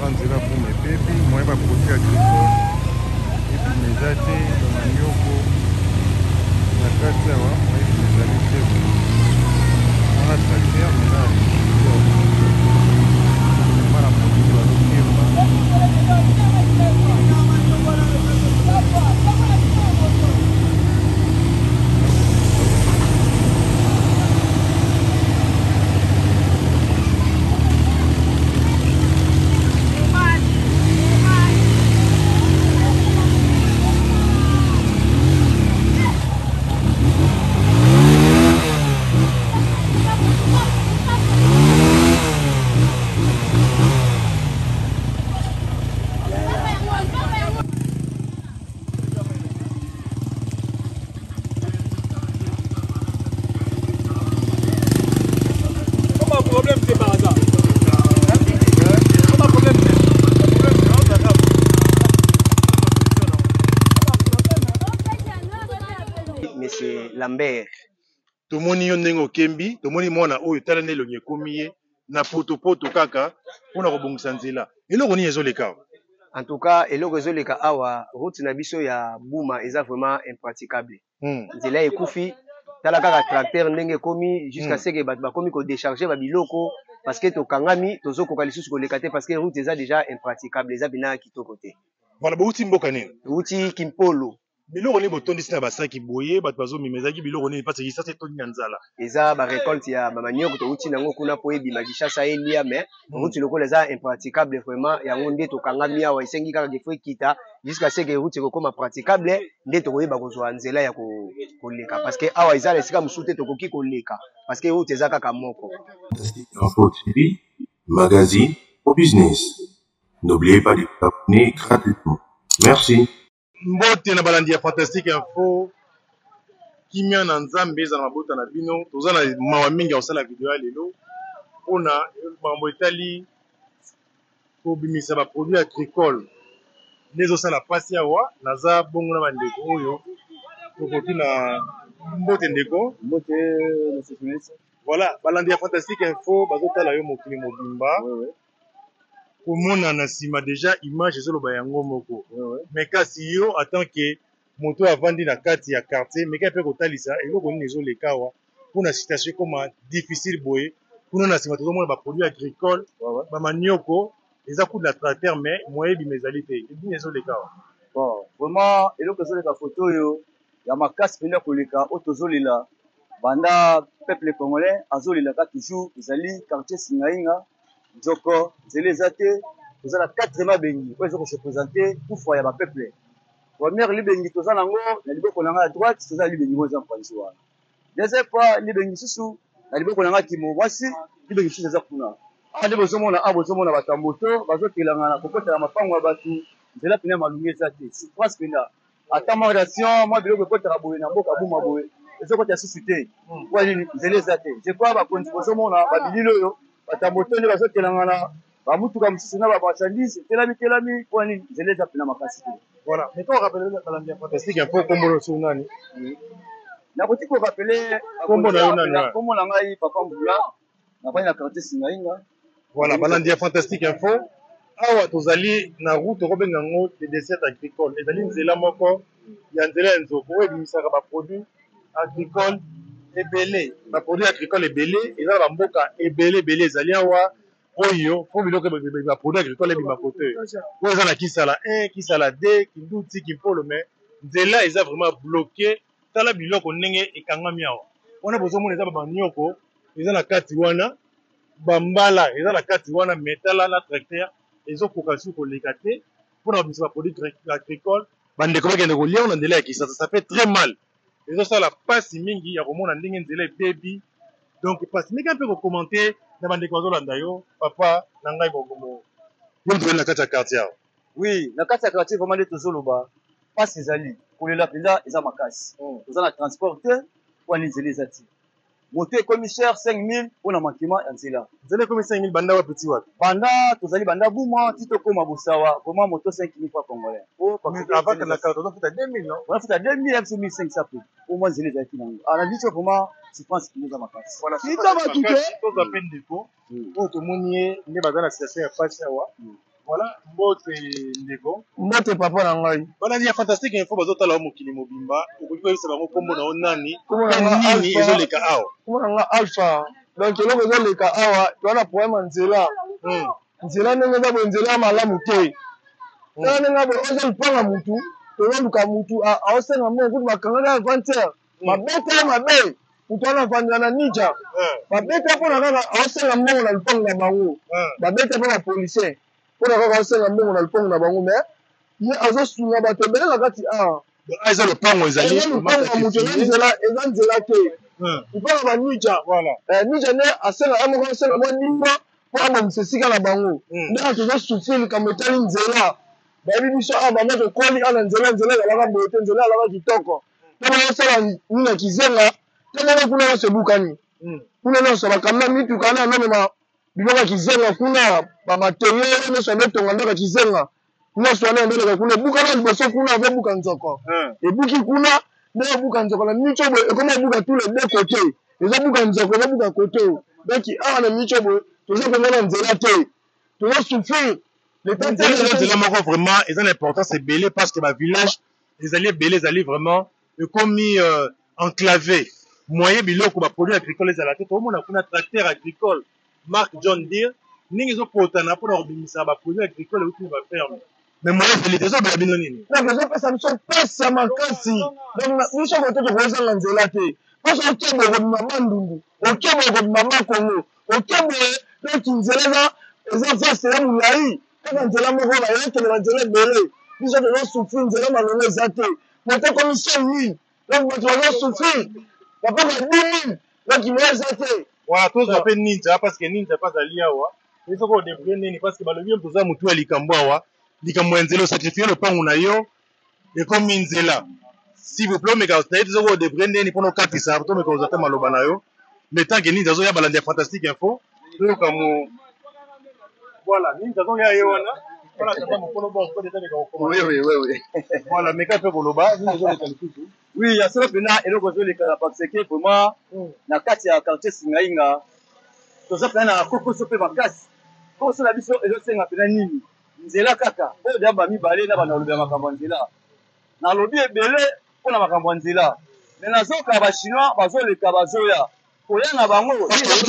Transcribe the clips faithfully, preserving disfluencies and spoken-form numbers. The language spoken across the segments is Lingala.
Dans nzela buma epepi moyen baproduit agricole epimeza te bamanioko na kati awa epimezali te wana tracteur mena mana produit bazokemba Lambert. Tomoni yo ndenge okembi, tomoni mwana oyo tala nde elongi ekomi ye na potopoto kaka mpona kobongisa nzela. Eloko nini ezoleka? En tout cas, eloko ezoleka awa route na biso ya Buma eza vraiment impraticable. Hmm. Nzela ekufi tala kaka tracteur ndenge ekomi jusqu'à ce que bato bakomi ko décharger ba biloko parce que tokangami tozokoka lisusu koleka te parce que route eza déjà impraticable eza bina kitoko te. Voilà, bauti mboka nini? Route Kimpolo. Biloko ni botondisi na basaki boye bato bazomimezaki biloko nini parce que ça c'est toni na nzala. Eza ba récolte ya ba manioko to uti nango kuna po ebi magishasa elia mais route lokola eza impraticable vraiment yango nde tokangami awa esengi kaka gefo ekita jusqu'à ce que route ekokoma praticable nde tokoyeba kozwa nzela ya koleka parce que awa eza esika mosusu te tokoki koleka parce que route eza kaka moko. Fantastique Info T V, magazine au business. N'oubliez pas de vous abonner gratuitement. Merci. Mbote na balandi ya Fantastique Info kimia na nzambe eza na mabota na bino toza na mawa mingi ya kosala video ya lelo mpona makambo etali kobimisa baproduit agricole nde ezosala mpasi awa naza bongo na bandeko oyo tokoki na mbote ndeko mbote voilà balandi ya Fantastique Info bazotala yo mokili mobimba komona na nsima deja image ezoloba yango moko mais kasi yo en tant que moto avandi na kati ya quartier mais mpe kotalisa eloko nini ezoleka awa mpona situation ekoma difficile boye kuna na nsima tozomona baproduit agricole bamanioko eza kudu na tracteur mais moyen ebima ezali te ebini ezoleka awa bon vraiment eloko ezoleka foto oyo ya makasi mpenza koleka oyo tozolela banda peuple congolais azolelaka toujours ezali quartier Singainga Njoko nzela eza te toza na quatre mabengi oyo eza kose présente kufa ya bapeuple première libengi toza nango na liboko na nga ya droite toza libengi mo eza mpanzi wana deuxième fois libengi susu na liboko na nga kimo mwasi libengi susu eza kuna awa nde bozomona awa bozomona bato ya moto bazotelanga na kokotela mapango ya bato nzela pene ya malungi eza te souffrance pena ata mwa ration mwa biloko ekotaka boye na mboka buma boye ezokota susu te po nini nzela eza te je crois bakonzi bozomona babilili oyo bato ya moto nde bazotelanga na bamutuka mosusu na bamarchandise etelami telami po nini nzela eza pena makasi te voilà mais quand on rappelle balandi ya Fantastique Info kombono sur nani nakoki korapele kombo na ngai papa mbula navandi na quartier Singainga voilà balandi ya Fantastique Info awa tozali na route okobenga yango de dessert agricole ezali nzela moko ya nzela ya nzoko oyo ebimisaka baproduit agricole ebele baproduit agricole ebele eza na bamboka ebele ebele ezali awa oyo po biloko baproduit agricole ebima kote oyo eza na kisala un kisala deux kinduti kimpolo mais nzela eza vraiment bloqué tala biloko ndenge ekangami awa wana bozomona eza bamanioko eza na kati wana bambala eza na kati wana mais tala na tracteur ezokoka su koleka te mpona babimisa baproduit agricole bandeko bakende kolia na nzela ya kisasa ça fait très mal ezosala mpasi mingi ya komona ndenge nzela ebebi donc mpasi ndenge mpe kokommente na bandeko bazolanda yo papa na ngai bokomo yo mtozali na kati ya quartier awa oui na kati ya quartier vraiment nde tozoloba mpasi ezali kolela mpenza eza makasi toza na transport te wana nzela eza ti moto ekomi cher cinq mille mpona makima ya nzela nzela ekomi cinq mille banda wapeti wapi banda tozali banda buma ti tokóma bosawa vraiment moto cinq mille fois congolais ozofuta deux mille non onafuta deux mille biso mille cinq cents pe au moins nzela ezalaki nango ana biso vraiment souffrance kino eza makasi toza mpe ndeko oyo tomoni ye nde baza na situation ya pasi awa Voilà, mbote ndeko. Mbote papa na ngai. Bana dia fantastique info bazotala mokili mobimba. Okoki koyebisa bango kombo na o nani. Kombo na Pe nga nini Alpha. ezoleka awa. Kombo na nga Alpha. Donc eloko ezoleka awa towana problème ya nzela. Hmm. Nzela ndenge eza boye nzela ya malamu te. Tala ndenge eza boye oza lupanga mutu tozoluka mutu aosenga mo kutu bakangaka avantere babete ye mabe mutu wana avandela na ninja babete mpona kaka aosenga mbongo na lupango na bango babete mpo na policier mpona kaka aosenga mbongo na lupango na bango mais ye azosunga bato ebele na kati awa eza lupango ezali eza lupango ya mutu eza nzela te lupango ya baninja ninja nde asenga ye moko asenga mwa nimba mpo abomisa esika na bango ndenge tozosufri likambo etali nzela bayebi biso awa bama tokoli ana nzela nzela ezalaka boye te nzela ezalaka kitoko ntango osala nini ya kizenga ntango kuna nyonso ebukani kuna nyonso bakamia mituka na amemema biloko ya kizenga kuna bamateriel nyonso abetonga ndako ya kizenga nyonso wana yandeleka kuna ebukana liboso kuna avebuka nzoko ebuki kuna nde ebuka nzoko na micho boye ekoma ebuka tous les deux côté ezobuka nzoko ezobuka kote donc awa na micho boye toza komona nzela te tozosufrir nzela moko vraiment eza na importance ebele parce que bavillage ezali ebele ezali vraiment ekomi enclavé moyen biloko baproduit agricole ezala te tomona kuna tracteur agricole marque John Deere ndenge ezokotana mpona kobimisa baproduit agricole euti na baferme mais moyen ezali te ezobela bino nini ezopesa biso mpasi ya makasi donc biso kote tokozanga nzela te mpasi okeboye kobima mandundu okeboye kobima makongo okeboye donc nzela eza vaste ya molai kaka nzela moko bayakendela nzela ebele biso tozosufri nzela malongo eza te moto ekomi cent mille donc bato bazosufri papa badimi donc mo eza te voilà tozwa mpe ninja parce que ninja mpe azali awa esoko odebrie nini parce que balobi yo toza motu ya likambo awa likambo ya nzela osakrifie lopango na yo ekomi nzela s'il vous plaît omeka nayebi soko odebrie nini mpona okatisa tomeka ozwa te maloba na yo le temps ke ninja azoya balandi ya fantastique info toyoka mo voilà ninja azoya ye wana voilà kaka mokolo bon po déjà meka okoma oui oui oui oui voilà meka mpe koloba nini ezoleka lisusu oui ya solo mpena eloko ezoleka parce que vraiment na kati ya quartier singainga toza mpena na kokoso mpe makasi kokoso na biso ezosenga mpena nini nzela kaka oyo deya bamibale na bana olobi ya makambo ya nzela nalobi ebele mpona makambo ya nzela me nazoka bachinois bazoleka bazoya koya na bango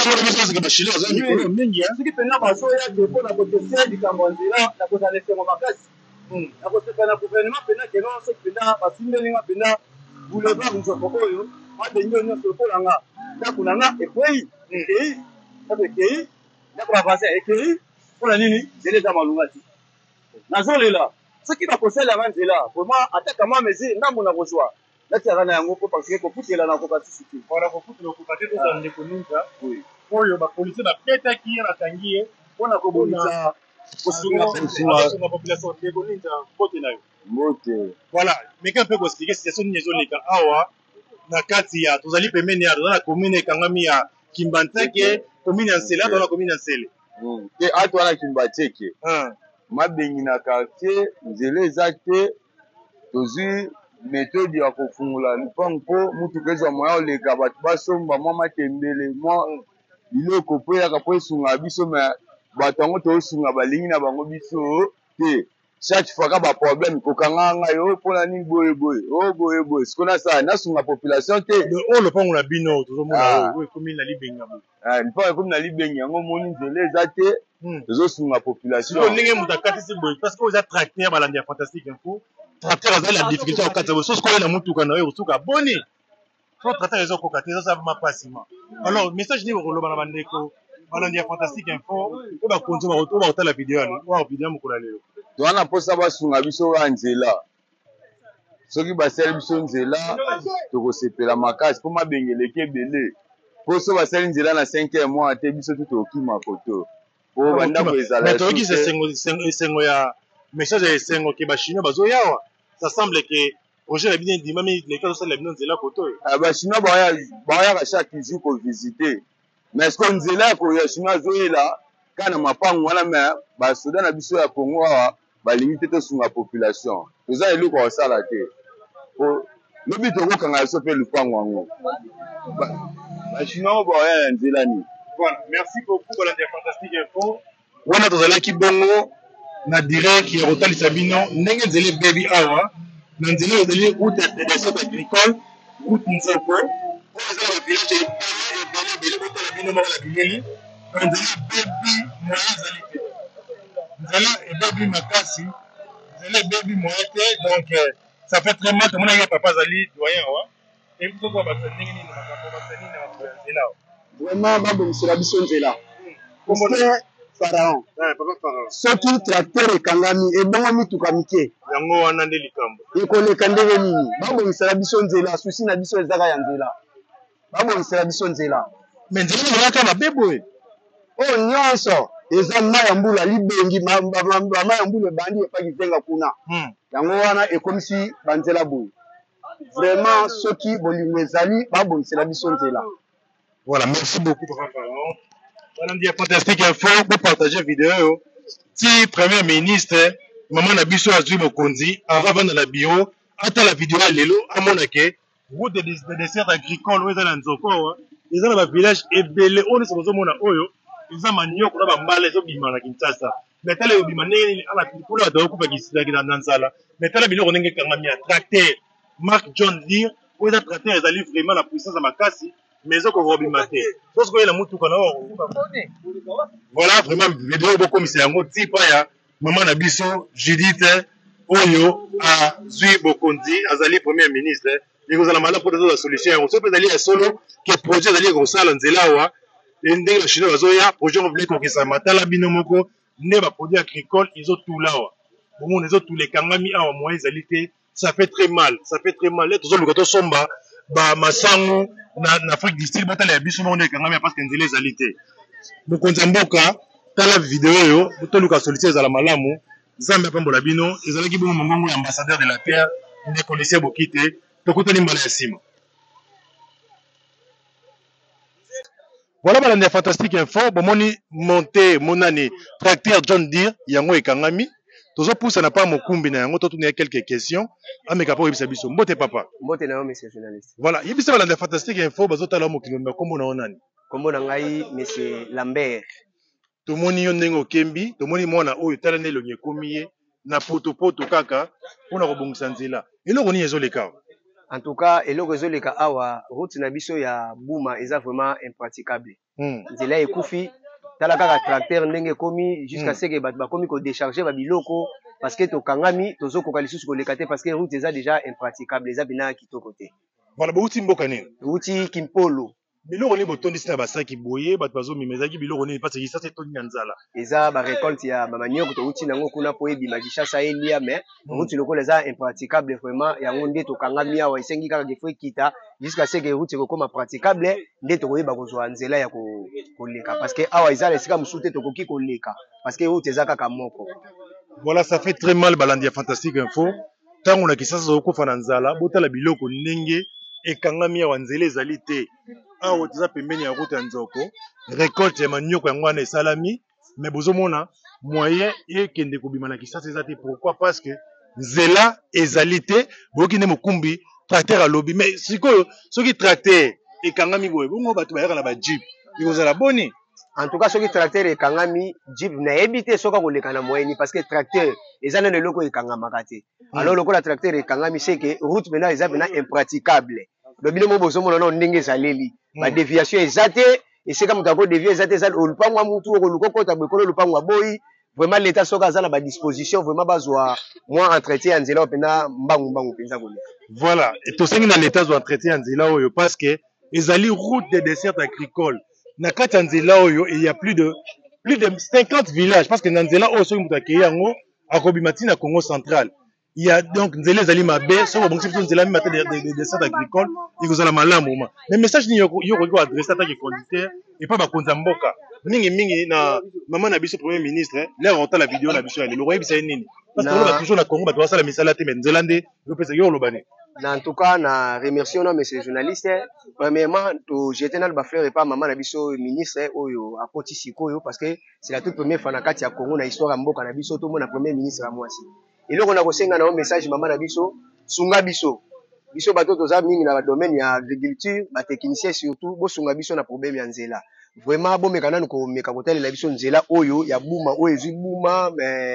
soki mpena bazoya te mpona kotese likambo ya nzela na kozala esengo makasi na kosepa na gouvernement mpena keno soki mpena basimbelinga mpena boulevard nzoko oyo babengi oyo nyonso lokola nga ndako na nga ekwei ekei ndako ekei ndako bavase ekei mpona nini nzela eza malunga te nazolela soki bakosalanga nzela vraimen ataka mwa mesure ndambo na kozwa natiaka na yango mpo parce kokutela na koka susu te mpona kokutela okoka te tozala ndeko ninja oyo bapolisier bapetaki ye bakangi ye mpona kobonisa kosunga population ndeko ninja mbote na yo mbote voilà meka mpe koexplike situation nini ezoleka awa na kati ya tozali pembeni ya toza na commune ekangami ya kimbanteke commune ya nsele toza na commune ya nsele te ati wana kimbanteke mabengi na quartier nzela eza te tozwi méthode ya kofungula lupango mpo mutuka ezwa moya oleka bato basomba mwa matembele mwa biloko mpo eyaka mpo esunga biso me bato yango tozosunga balingi na bango biso te chaque fois ka baproblème kokanga ngai o mpona nini boye boye o boye boye siko nasala nasunga population te oyo lopango na bino tozomona oyo ekomi na libengi ya lupango ekomi na libengi yango moni nzela eza te tozosunga population ndenge moto akatisi boye parce que oyo eza tracteur balandi ya fantastique info tracteur azali la difficulté ya kokatisa boye sosi koyela na motuka na yo osuka boni so tracteur ezokoka te ezosala mapasima alors message nini okoloba na bandeko balandi ya fantastique info oyo bakonzi oyo bakotala video yani oyo video ya mokolo ya lelo towana mposa basunga biso oyo nzela soki basali biso nzela tokosepela makasi mpo mabenge eleki ebele mpo so basali nzela na cinq heures mois te biso tu tokima koto po bandako ezala toyokisa esengo ya message ya esengo ke bachinois bazoyawa ça semble ke projet na bino endimami leki azosalela bino nzela koto oyo bachinois baoyaka chaque jour kovisite mais ceque nzela ya chinois azoyela kaka na mapango wana me basoda na biso ya kongo awa balingi te tosunga population toza eloko kosala te po lobi tokokanga biso mpe lupango yango bachinois oyo baoya na nzela nini voilà merci beaucoup balandi ya fantastique info wana tozalaki bongo na direct ya kotalisa bino ndenge nzela ebebi awa na nzela ezali route ya desert agricole route nzoko oyo eza na bavillage ebele ebele botala bino moko na bileli na nzela ebebi moyen ezali te nzela ebebi makasi nzela ebebi moyen te donc ça fait très mal tomonaki papa azali doyen awa ebisokoa bato ndenge nini makambo basani na makambo ya nzela awa vraiment babomisela biso nzela Pharaon. Soki tracteur ekangami ebongo mituka mike yango wana nde likambo ekoleka ndenge nini babomisela biso nzela susi na biso ezaka ya nzela babomisela biso nzela me nzela ezalaka mabe boye oyo nyonso eza mai ya mbula libengi mai ya mbula ebandi epaki zenga kuna yango wana ekomisi banzela boye vraiment soki bolingo ezali babomisela biso nzela. Voilà, merci beaucoup papa Pharaon. Madame Dia Fantastique Info, pour partager vidéo. Si Premier ministre, maman Nabiso Azui Mokonzi, avant dans la bio, attends la vidéo à l'élo, à mon aké, route de dessert agricole, où est dans Nzoko, ils ont un village ébélé, on est sur le zone Oyo, ils ont manio, on a mal les obimans à Kinshasa. Mais t'as les obimans, à la pour la doko, qui s'est dans Nansala. Mais t'as la vidéo, on est quand même à tracter. Marc John Deere, où est un tracteur, ils allaient vraiment la puissance à ma casse. Mais ça, qu'on va bimater. Parce que la moutou qu'on a, voilà, vraiment, vidéo beaucoup, mais c'est un autre type, ya, maman Nabiso, Judith, Oyo, a Zui Bokondi, Azali, premier ministre, et vous allez malade pour des solutions. On se peut aller à solo, qui est projet d'aller au salon de Zelawa, et ndé la chinois, Zoya, projet, on voulait qu'on ait ça, matala, binomoko, ne va produire agricole, ils ont tout là, au monde, ils ont tous les kangami, à moyen, ils ça fait très mal, ça fait très mal. Les tous les gâteaux somba, bah, masangu, na Afrique du Sud batala ya biso monde ekangami parce que nzela ezali te mokonzi ya mboka tala video oyo botoluka solution ezala malamu nzambe apambola bino ezalaki bongo mongongo ya ambassadeur de la terre ndeko Lucien Bokite tokutani mbala ya nsima. Voilà balandi ya Fantastique Info bomoni monte monani tracteur John Deere yango ekangami tozopusa na pa mokumbi na yango totuna quelques questions ameka po yebisa biso mbote papa mbote na monsieur journaliste. Voilà yebisa balanda Fantastique Info bazotala mokili na kombo na onani kombo na ngai monsieur Lambert. Tomoni yo ndenge okembi tomoni mwana oyo tala ne lonye komi ye na poto poto kaka mpona kobongisa nzela eloko nini ezoleka. En tout cas eloko ezoleka awa route na biso ya Buma eza vraiment impraticable. hmm. Nzela ekufi tala kaka tracteur ndenge komi jusqu'à ce que bato bakomi ko décharger ba biloko parce que to kangami tozo koka lisusu koleka te parce que route eza déjà impraticable eza bina kitoko te. Voilà bauti mboka nini uti Kimpolo biloko ni botondisi na basaki boye bato bazomima ezaki biloko nini parce que ça c'est toni na nzala eza ba récolte ya mama nyoko to uti nango kuna po ebima Kinshasa elia mais route lokola eza impraticable vraiment yango nde to kangami awa esengi kaka gefo kita jusqu'à ce que route ekokoma praticable nde to koyeba kozwa nzela ya koleka parce que awa eza esika musute to koki koleka parce que route eza kaka moko. Voilà ça fait très mal balandi ya Fantastique Info tango na Kinshasa zokofa na nzala botala biloko ndenge ekangami awa nzela ezali te awa toza pembeni ya route ya nzoko récolte ya manioko yango wana esalami mais bozomona moyen ekende kobima na Kinshasa eza te. Pourquoi? Parce que nzela ezali te boyoki nde mokumbi tracteur alobi mais sikoyo soki tracteur ekangami boye bongo bato bayaka na bajeep ekozala boni. En tout cas soki tracteur ekangami jeep nayebi te soka koleka na moyeni parce que tracteur eza nano eloko ekangamaka te. Alors lokola tracteur ekangami c'est que route maintenant eza maintenant impraticable lobilo mo bozomona na ndenge ezaleli ba déviation eza te esika moto ako dévier eza te eza olupango mutu okoluka kota bekolo olupango boyi vraiment l'état soka aza na ba disposition vraiment bazwa moi entretien ya nzela opena mbangu mbangu penza koleka. Voilà et tosengi na l'état zo entretien ya nzela oyo parce que ezali route de dessert agricole na kati ya nzela oyo il y a plus de plus de cinquante villages parce que na nzela oyo soki moto akei yango akobima ti na Congo central. Il y a donc nzela ezali mabe so bon c'est nzela mi matin de dessert agricole il vous a la malamu ma mais message ni yo yo ko adresser à ta conducteur et pas ba konza mboka mingi mingi na maman na biso premier ministre là on t'a la vidéo na biso ya le royaume c'est nini parce que on va toujours na Congo ba doit ça la misala te mais nzela ndé yo pesa yo lobani. En tout cas na remercie on monsieur journaliste premièrement to jeter na ba fleur et pas maman na biso ministre oyo akoti sikoyo parce que c'est la toute première fois na kati ya Congo na histoire ya mboka na biso to mona premier ministre à mwasi eloko na kosenga na message mama na biso sunga biso biso bato toza mingi na domaine ya agriculture ba technicien surtout bo sunga biso na problème ya nzela vraiment bo mekana ko meka kotalela biso nzela oyo ya Buma oyo ezwi Buma mais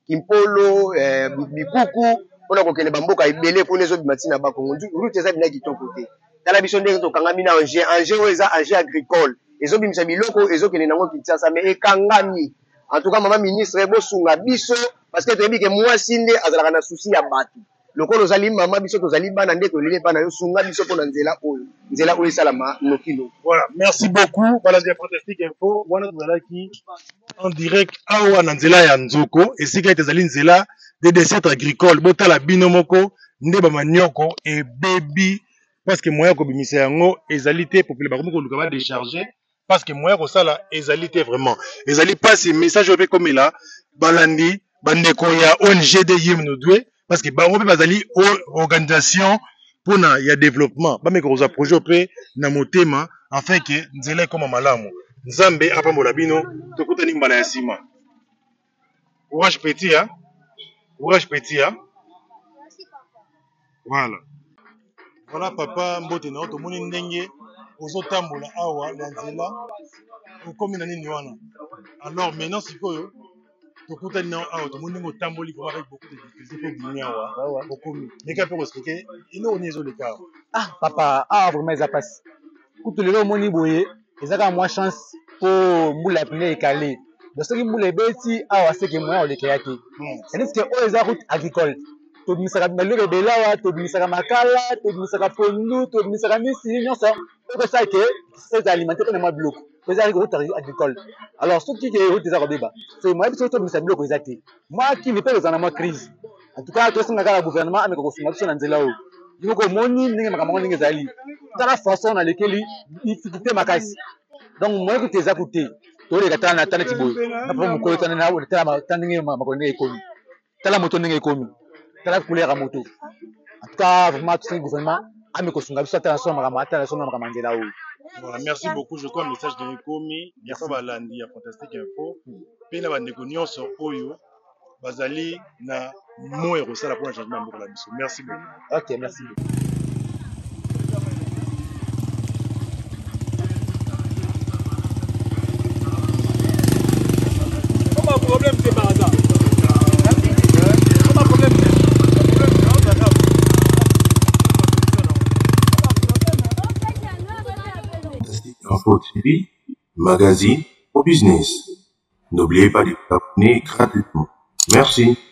Kimpolo, eh, Bikuku, on a kokene bamboka ebele pour les autres matina ba Congo. Route eza bina kitoko te. Tala biso ndenge to kanga mina Angers, Angers eza Angers agricole. Ezo bimisa biloko ezo kene nango Kinshasa mais ekangami. En tout cas maman ministre bosunga biso parce que toyebi ke mwasi nde azalaka na souci ya batu. Lokolo ozali mama biso tozali bana nde tolele bana yo sunga biso pona nzela oyo. Nzela oyo salama nokilo. Voilà, merci beaucoup. Voilà des fantastiques info. Wana tozala ki en direct awa na nzela ya Nzoko esika ezali nzela de dessert agricole botala bino moko nde ba manioko e baby parce que moya ko bimisa yango ezali te populaire ba ko luka ba décharger parce que moya ko sala ezali te vraiment ezali pas ce message ope comme là balandi bandeko ya O N G de Yimnudwe parce que bango pe bazali organisation pona ya développement ba meko za projet ope na motema afin que nzela comme malamu nzambe apambola bino tokutani mbala ya sima. Courage petit hein. Courage petit hein. Voilà. Voilà papa mbote na otomoni ndenge ozotambola awa na nzela okomi na nini wana. Alors maintenant sikoyo tokutani na awa tomoni ndenge otamboli ko avec beaucoup de difficultés pour gagner awa okomi. Mais ka peut expliquer ino oni ezo le cas. Ah papa ah vraiment ça passe. Kutu lelo moni boye ezaka moi chance pour mbula pine ekale. Donc ce qui mbula beti awa c'est que moi oleke yake. C'est-à-dire que o eza route agricole. To bimisaka malure belawa, to bimisaka makala, to bimisaka pondu, to bimisaka misi nyonso. Ko ça que c'est alimentaire pour moi bloc. To eza route agricole. Alors ce qui est route eza robeba. C'est moi biso to bimisaka bloc ezate. Moi qui ne peut pas dans ma crise. En tout cas to singa kala gouvernement ameko ko sunga biso na nzela o. Yoko moni ndenge makambo ndenge zali. Tala façon na lekeli difficulté makasi. Donc moi que tes écouté to le katana tana tiboy na po mukolo tana na o tala tandinge makolo ekomi tala moto ndenge ekomi tala couleur ya moto en tout cas vraiment tout le gouvernement a me kosunga biso tala so makama tala so makama nzela o. Voilà, merci beaucoup. Je crois message de ekomi ya fa balandi ya fantastique info pe na bandeko nyonso oyo bazali na moyo rosala pour un changement pour la biso. Merci beaucoup. OK, merci beaucoup. Problème c'est par hasard. Pas problème. Info T V, magazine au business. N'oubliez pas de vous abonner gratuitement. Merci.